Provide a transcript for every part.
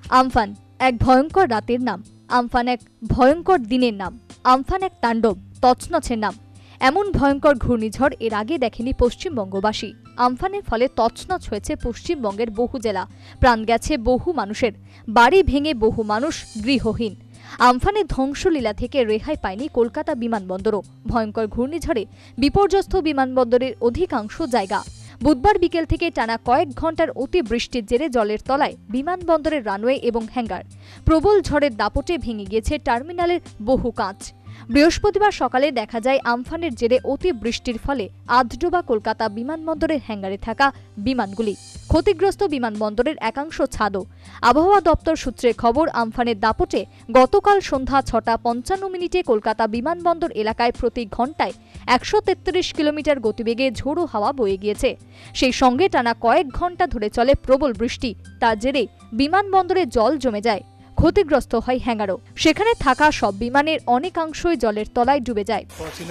Amphan এক ভয়ঙ্কর রাতের নাম, আমফান এক ভয়ঙ্কর দিনের নাম, আমফান এক তাণ্ডব তছনছের নাম। এমন ভয়ঙ্কর ঘূর্ণিঝড় এর আগে দেখেনি পশ্চিমবঙ্গবাসী। আমফানের ফলে তছনছ হয়েছে পশ্চিমবঙ্গের বহু জেলা, প্রাণ গেছে বহু মানুষের, বাড়ি ভেঙে বহু মানুষ গৃহহীন। আমফানের ধ্বংসলীলা থেকে রেহাই পায়নি কলকাতা বিমানবন্দরও। ভয়ঙ্কর ঘূর্ণিঝড়ে বিপর্যস্ত বিমানবন্দরের অধিকাংশ জায়গা। বুধবার বিকেল থেকে টানা কয়েক ঘন্টার অতি বৃষ্টির জেরে জলের তলায় বিমানবন্দরের রানওয়ে এবং হ্যাঙ্গার। প্রবল ঝড়ের দাপটে ভেঙে গিয়েছে টার্মিনালের বহু কাঁচ। বৃহস্পতিবার সকালে দেখা যায় আমফানের জেরে অতি বৃষ্টির ফলে আধডোবা কলকাতা বিমানবন্দরের হ্যাঙ্গারে থাকা বিমানগুলি। ক্ষতিগ্রস্ত বিমানবন্দরের একাংশ ছাদও। আবহাওয়া দপ্তর সূত্রে খবর, আমফানের দাপটে গতকাল সন্ধ্যা ৬:৫৫ কলকাতা বিমানবন্দর এলাকায় প্রতি ঘন্টায় ১৩৩ কিলোমিটার গতিবেগে ঝোড়ো হাওয়া বয়ে গিয়েছে। সেই সঙ্গে টানা কয়েক ঘন্টা ধরে চলে প্রবল বৃষ্টি। তার জেরে বিমানবন্দরে জল জমে যায়, ক্ষতিগ্রস্ত হয় হ্যাঙ্গারও। সেখানে থাকা সব বিমানের অনেকাংশই জলের তলায় ডুবে যায়।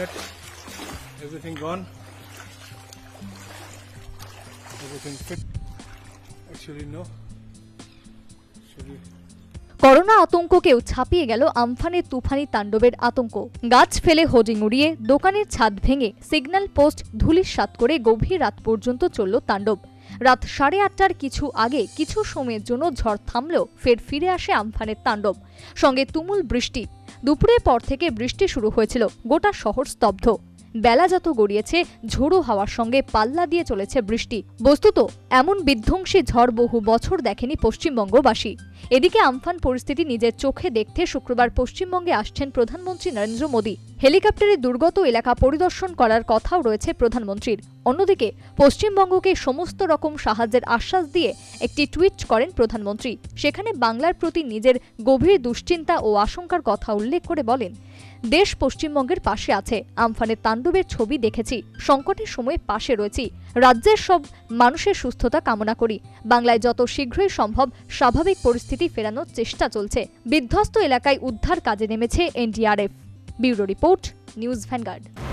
করোনা আতঙ্ককেও ছাপিয়ে গেল আমফানের তুফানি তাণ্ডবের আতঙ্ক। গাছ ফেলে হোর্ডিং উড়িয়ে, দোকানের ছাদ ভেঙে, সিগন্যাল পোস্ট ধূলিসাৎ করে গভীর রাত পর্যন্ত চলল তাণ্ডব। রাত 8:30টার কিছু আগে কিছু সময়ের জন্য ঝড় থামলেও ফের ফিরে আসে আমফানের তাণ্ডব, সঙ্গে তুমুল বৃষ্টি। দুপুরের পর থেকে বৃষ্টি শুরু হয়েছিল, গোটা শহর স্তব্ধ। বেলা যত গড়িয়েছে, ঝোড়ো হাওয়ার সঙ্গে পাল্লা দিয়ে চলেছে বৃষ্টি। বস্তুত এমন বিধ্বংসী ঝড় বহু বছর দেখেনি পশ্চিমবঙ্গবাসী। এদিকে আমফান পরিস্থিতি নিজের চোখে দেখতে শুক্রবার পশ্চিমবঙ্গে আসছেন প্রধানমন্ত্রী নরেন্দ্র মোদী। হেলিকপ্টারে দুর্গত এলাকা পরিদর্শন করার কথাও রয়েছে প্রধানমন্ত্রীর। অন্যদিকে পশ্চিমবঙ্গকে সমস্ত রকম সাহায্যের আশ্বাস দিয়ে একটি টুইট করেন প্রধানমন্ত্রী। সেখানে বাংলার প্রতি নিজের গভীর দুশ্চিন্তা ও আশঙ্কার কথা উল্লেখ করে বলেন, দেশ পশ্চিমবঙ্গের পাশে আছে। আমফানের তাণ্ডবের ছবি দেখেছি, সংকটের সময় পাশে রয়েছি। রাজ্যের সব মানুষের সুস্থতা কামনা করি। বাংলায় যত শীঘ্রই সম্ভব স্বাভাবিক পরিস্থিতি ফেরানোর চেষ্টা চলছে। বিধ্বস্ত এলাকায় উদ্ধার কাজে নেমেছে NDRF. Bureau report, news vanguard.